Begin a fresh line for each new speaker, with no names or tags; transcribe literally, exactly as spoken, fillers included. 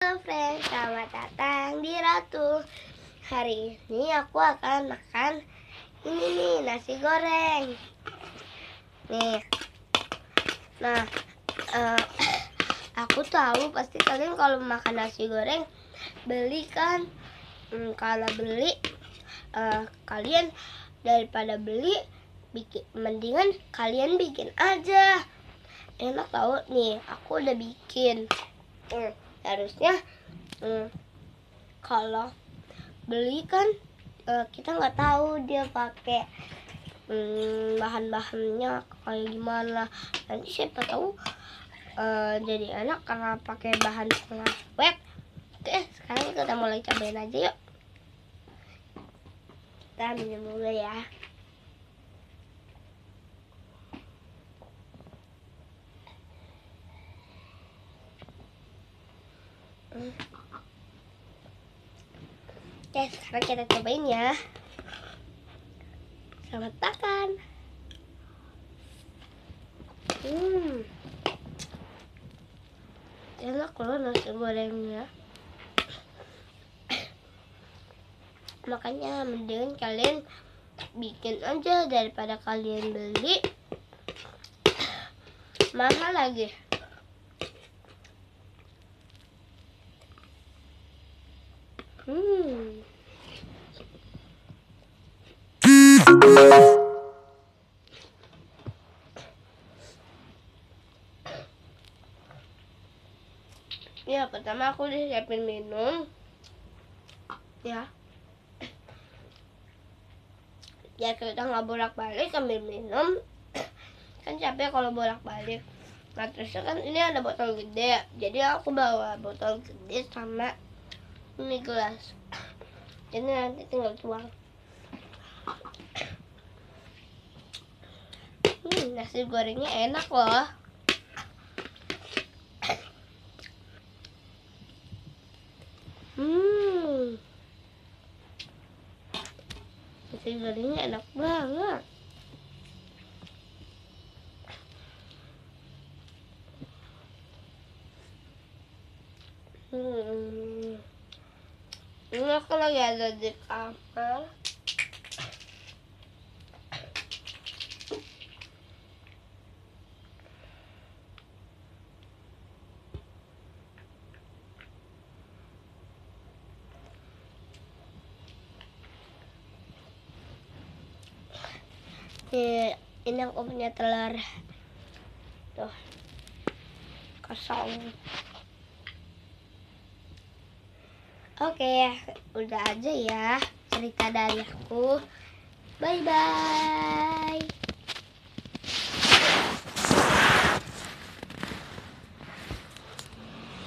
Halo friends, selamat datang di Ratu. Hari ini aku akan makan ini nih, nasi goreng. Nih, nah uh, aku tahu pasti kalian kalau makan nasi goreng beli kan. Hmm, kalau beli uh, kalian daripada beli bikin, mendingan kalian bikin aja. Enak tau nih, aku udah bikin. Hmm, harusnya hmm, kalau beli kan uh, kita nggak tahu dia pakai hmm, bahan-bahannya kayak gimana. Nanti siapa tahu uh, jadi enak karena pakai bahan pengawet. Oke, sekarang kita mulai cobain aja yuk. Kita minum dulu ya. Hmm. Oke, sekarang kita cobain ya. Selamat makan. Hmm, enak loh nasi gorengnya. Makanya mending kalian bikin aja daripada kalian beli mahal lagi. Hmm. Ya, pertama aku disiapin minum. Ya. Ya kita nggak bolak-balik ambil minum. Kan capek kalau bolak-balik. Nah terus kan ini ada botol gede. Jadi aku bawa botol gede sama ini gelas. Jadi nanti tinggal tuang. Hmm, nasi gorengnya enak loh. Hmm, nasi gorengnya enak banget. Hmm, ini aku lagi ada di kamar. Ini, ini aku punya telur tuh kosong. Oke, udah aja ya cerita dari aku. Bye bye.